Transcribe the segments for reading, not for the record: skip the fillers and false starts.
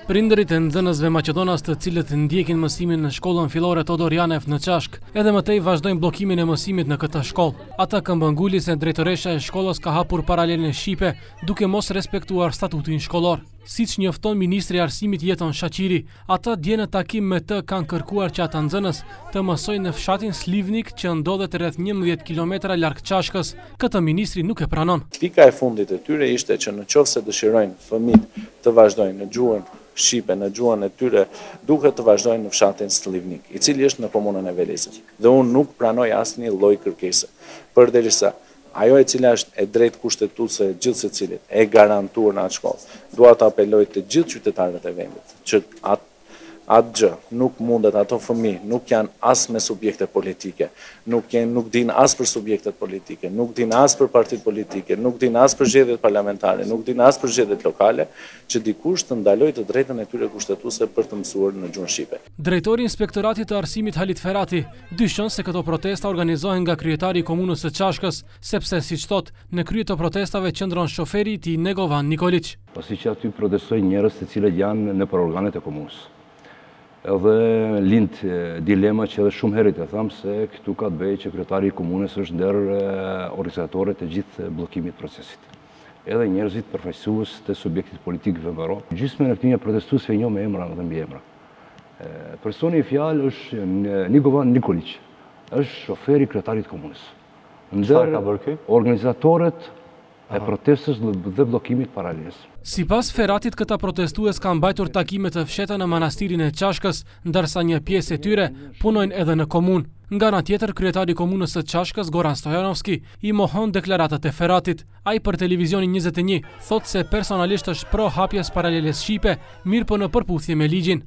Prindërit e nxënësve maqedonas të cilët ndjekin mësimin në shkollën fillore Todor Janev në Qashk, edhe më tej vazhdojnë bllokimin e mësimit në këtë shkollë. Ata këmbënguli se drejtoresha e shkollës ka hapur paralelin shqipe duke mos respektuar statutin shkollor. Siç njofton ministri i arsimit Jeton Shaqiri, ata dje në takim me të kanë kërkuar që ata nxënës të mësojnë në fshatin Slivnik që ndodhet rreth 11 kilometra larg Qashkës. Këtë ministri nuk e pranon. Pika e fundit e tyre ishte që nëse dëshirojnë fëmijët të vazhdojnë në gjuhën shqipe, në gjuhën e tyre, duhet të vazhdojnë në fshatin Slivnik, i cili është në komunën e Velezit. Dhe unë nuk pranoj asnjë lloj kërkese. Përderisa ajo e cila është e drejtë kushtetuese e gjithë secilit, e garantuar në atë shkollë, dua të apeloj të gjithë qytetarët e vendit që atë gjë nuk mundet, ato fëmijë nuk janë as me subjekte politike, nuk din as për subjektet politike, nuk din as për partitë politike, nuk din as për zgjedhjet parlamentare, nuk din as për zgjedhjet lokale, që dikush të ndalojë të drejtën e tyre kushtetuese për të mësuar në gjuhën shqipe. Drejtori i Inspektoratit të Arsimit Halit Ferati dyshon se këto protesta organizohen nga kryetari i komunës së Qashkës, sepse siç thotë, në krye të protestave qëndron shoferi i tij Negovan Nikolić. Pasi që aty protestojnë njerëz të cilët janë nëpër organet e komunës. Edhe lind dilema që edhe shumë herët e tham se këtu ka të bëjë që kryetari i komunës është ndër organizatorët e gjithë bllokimit të procesit. Edhe njerëzit përfaqësues të subjektit politik vendor. Gjysmën e këtyre protestuesve njoh me emra dhe mbiemra. Personi i fjalë është Negovan Nikolić, është shoferi i kryetarit të komunës. Çfarë ka bërë ky? Organizatorët e protestës dhe bllokimit paraleles. Sipas Feratit, këta protestues kanë mbajtur takime të fshehta në manastirin e Qashkës, ndërsa një pjesë e tyre punojnë edhe në komunë. Nga ana tjetër, kryetari i komunës së Qashkës, Goran Stojanovski, i mohon deklaratat e Feratit. Ai për televizionin 21 thotë se personalisht është pro hapjes paraleles shqipe, mirë po në përputhje me ligjin.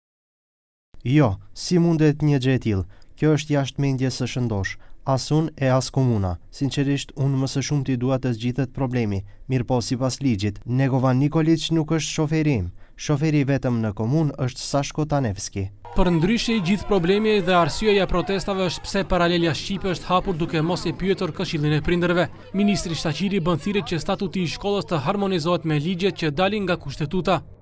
Jo, si mundet një gjë e tillë? Kjo është jashtë mendjes së shëndosh. As unë e as komuna. Sinqerisht, unë më së shumti dua të zgjidhet problemi, mirë po sipas ligjit. Negovan Nikolić nuk është shoferi im. Shoferi vetëm në komunë është Sashko Tanevski. Për ndryshe, i gjithë problemi dhe arsyeja e protestave është pse paralelia shqipe është hapur duke mos e pyetur Këshillin e Prindërve. Ministri Shaqiri bën thirrje që statuti i shkollës të harmonizohet me ligjet që dalin nga kushtetuta.